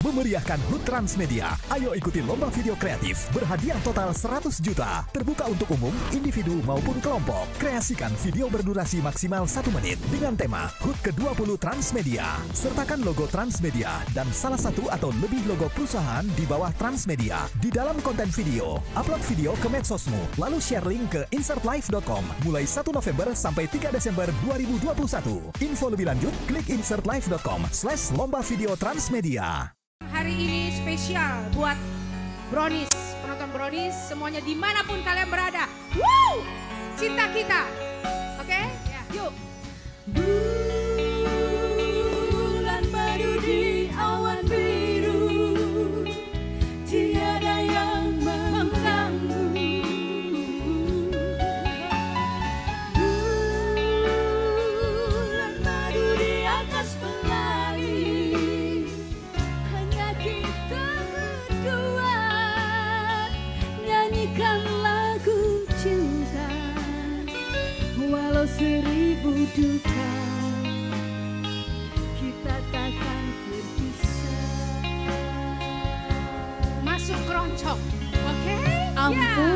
memeriahkan HUT Transmedia. Ayo ikuti lomba video kreatif berhadiah total 100 juta. Terbuka untuk umum, individu maupun kelompok. Kreasikan video berdurasi maksimal 1 menit dengan tema HUT ke-20 Transmedia. Sertakan logo Transmedia dan salah satu atau lebih logo perusahaan di bawah Transmedia di dalam konten video. Upload video ke medsosmu, lalu share link ke insertlive.com mulai 1 November sampai 3 Desember 2021. Info lebih lanjut, klik insertlive.com/lomba video Transmedia. Hari ini spesial buat Brownies, penonton Brownies semuanya dimanapun kalian berada. Woo! Cinta kita, oke? Ya, yuk. Bulan madu di awan biru, tiada yang mengganggu. Bulan madu di atas pelangi, hanya kita berdua nyanyikan lagu cinta. Walau 1000 duka, kita takkan berpisah. Masuk keroncong, oke? Ampun.